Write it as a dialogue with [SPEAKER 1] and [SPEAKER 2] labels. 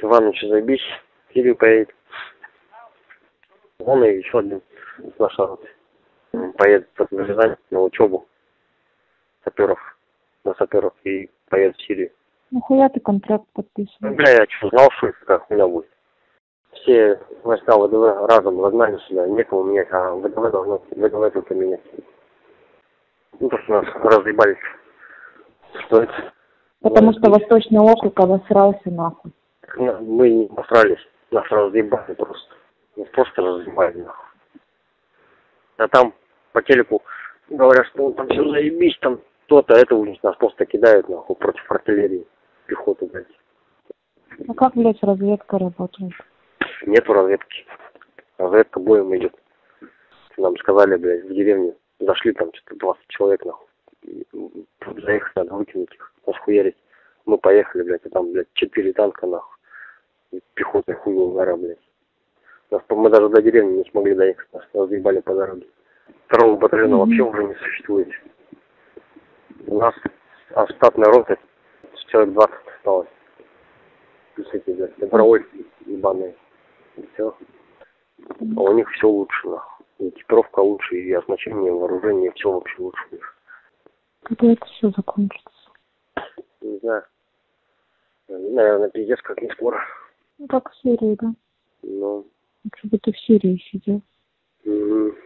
[SPEAKER 1] Иванович, заебись, в Сирию поедет. Он и еще один наш народ поедет в Рязань на учебу саперов, на саперов и поедет в Сирию.
[SPEAKER 2] Нахуя ты контракт подписываешь?
[SPEAKER 1] Бля, я что, знал, что это как у меня будет. Все войска ВДВ разом загнали сюда, некому менять, а ВДВ должно ВДВ только менять. Ну, то, что нас разъебались. Что это?
[SPEAKER 2] Потому что Восточный округ обосрался нахуй.
[SPEAKER 1] Мы не посрались, нас разъебали просто. Нас просто разъебали нахуй. А там по телеку говорят, что там все заебись, там то-то, это у них нас просто кидают нахуй против артиллерии, пехоту, блядь.
[SPEAKER 2] А как, блядь, разведка работает?
[SPEAKER 1] Нету разведки. Разведка боем идет. Нам сказали, блядь, в деревне зашли там что-то 20 человек, нахуй. Заехать надо, выкинуть их, расхуярить. Мы поехали, блядь, а там, блядь, 4 танка, нахуй. И пехотная хуйня гора, блядь. Мы даже до деревни не смогли доехать, нас разъебали по дороге. Второго батальона вообще уже не существует. У нас штатная рота, человек 20 осталось. Плюс эти, блядь, добровольцы ебаные. И все. А у них все лучше, нахуй. И экипировка лучше, и оснащение, вооружение, все вообще лучше у них.
[SPEAKER 2] Когда это все закончится?
[SPEAKER 1] Не знаю. Наверное, пиздец, как не скоро.
[SPEAKER 2] Ну, как в Сирии, да?
[SPEAKER 1] Ну.
[SPEAKER 2] Лучше бы ты в Сирии сидел.
[SPEAKER 1] Угу.